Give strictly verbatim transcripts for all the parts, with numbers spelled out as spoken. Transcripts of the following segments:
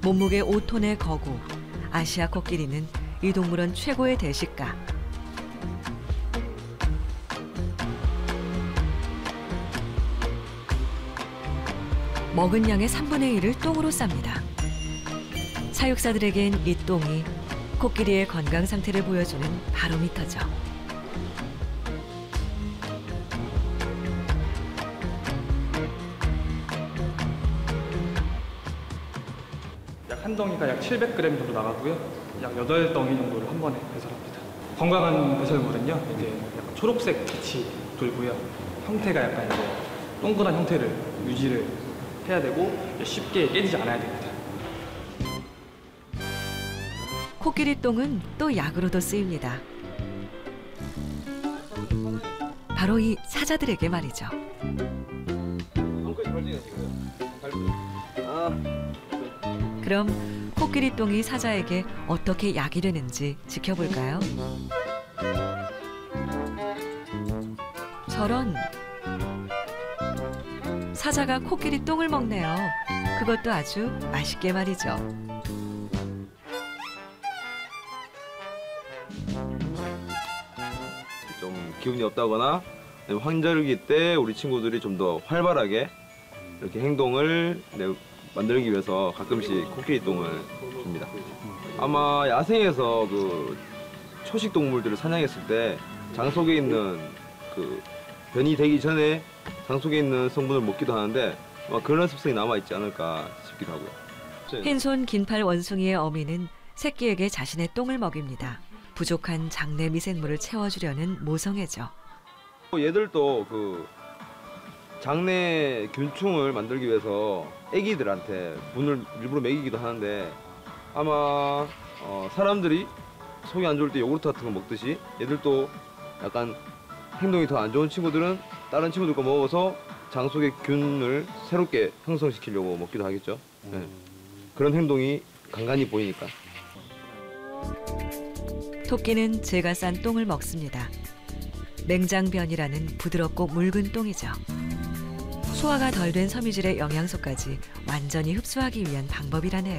몸무게 오 톤의 거구, 아시아 코끼리는 이 동물원 최고의 대식가. 먹은 양의 삼분의 일을 똥으로 쌉니다. 사육사들에겐 이 똥이 코끼리의 건강 상태를 보여주는 바로미터죠. 약 한 덩이가 약 칠백 그램 정도 나가고요. 약 여덟 덩이 정도를 한 번에 배설합니다. 건강한 배설물은요, 이제 약간 초록색 빛이 돌고요. 형태가 약간 이제 동그란 형태를 유지를 해야 되고 쉽게 깨지지 않아야 됩니다. 코끼리 똥은 또 약으로도 쓰입니다. 바로 이 사자들에게 말이죠. 그럼 코끼리 똥이 사자에게 어떻게 약이 되는지 지켜볼까요? 저런, 사자가 코끼리 똥을 먹네요. 그것도 아주 맛있게 말이죠. 좀 기운이 없다거나 환절기 때 우리 친구들이 좀 더 활발하게 이렇게 행동을 만들기 위해서 가끔씩 코끼리 똥을 줍니다. 아마 야생에서 그 초식 동물들을 사냥했을 때 장 속에 있는 그 변이 되기 전에 장 속에 있는 성분을 먹기도 하는데 아마 그런 습성이 남아 있지 않을까 싶기도 하고요. 흰손 긴팔 원숭이의 어미는 새끼에게 자신의 똥을 먹입니다. 부족한 장내 미생물을 채워주려는 모성애죠. 얘들도 그 장내 균충을 만들기 위해서 애기들한테 분을 일부러 먹이기도 하는데 아마 어 사람들이 속이 안 좋을 때 요구르트 같은 거 먹듯이 얘들도 약간 행동이 더 안 좋은 친구들은 다른 친구들과 먹어서 장 속의 균을 새롭게 형성시키려고 먹기도 하겠죠. 네. 그런 행동이 간간히 보이니까. 토끼는 제가 싼 똥을 먹습니다. 맹장변이라는 부드럽고 묽은 똥이죠. 소화가 덜 된 섬유질의 영양소까지 완전히 흡수하기 위한 방법이라네요.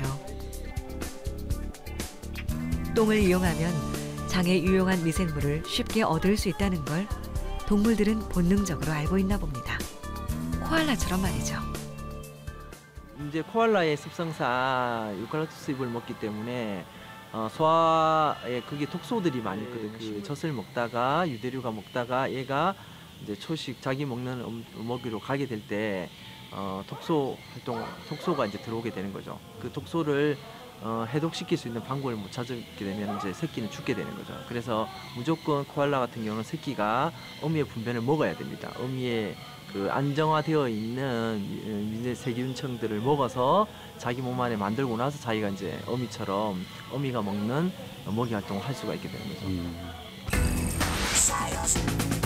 똥을 이용하면 장에 유용한 미생물을 쉽게 얻을 수 있다는 걸 동물들은 본능적으로 알고 있나 봅니다. 코알라처럼 말이죠. 이제 코알라의 습성상 유칼립투스 잎을 먹기 때문에 어, 소화에 그게 독소들이 많이 있거든요. 그 젖을 먹다가 유대류가 먹다가 얘가 이제 초식 자기 먹는 먹이로 가게 될 때 어, 독소 활동, 독소가 이제 들어오게 되는 거죠. 그 독소를 어, 해독시킬 수 있는 방법을 못 찾게 되면 이제 새끼는 죽게 되는 거죠. 그래서 무조건 코알라 같은 경우는 새끼가 어미의 분변을 먹어야 됩니다. 어미의 그 안정화되어 있는 세균층들을 먹어서 자기 몸 안에 만들고 나서 자기가 이제 어미처럼 어미가 먹는 먹이 활동을 할 수가 있게 되는 거죠. 음.